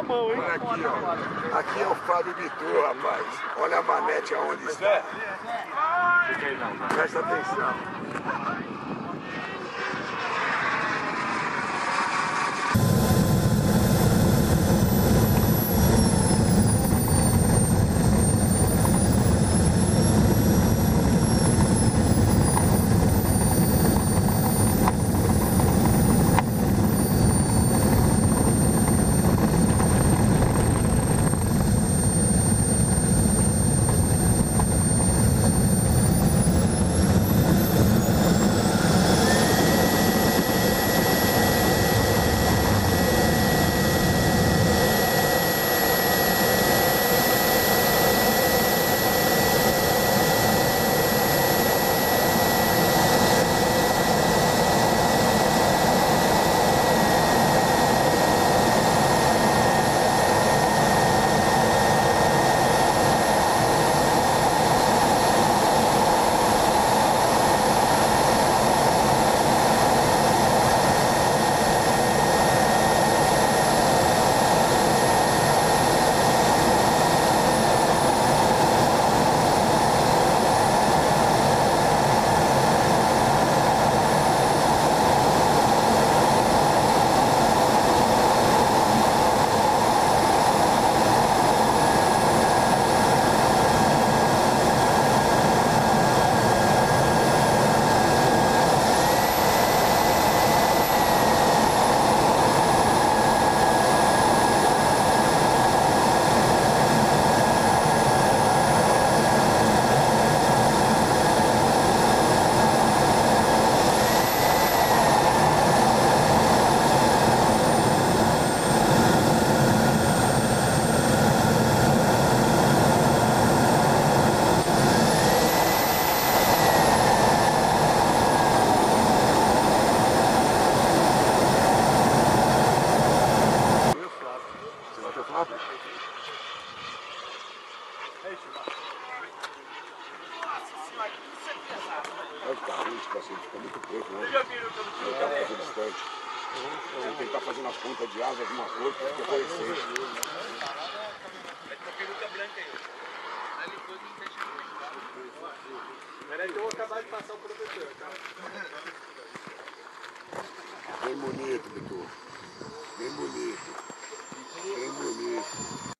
mão, hein? Olha aqui, ó. Aqui é o Fábio Bitu, rapaz. Olha a manete aonde está. Presta atenção. Fica muito preto, né? Ele tá fazendo distante. Ele tentar fazer nas pontas de asa alguma coisa, porque foi recente. Peraí que eu vou acabar de passar o professor, tá? Bem bonito, Bitu. Bem bonito. Bem bonito.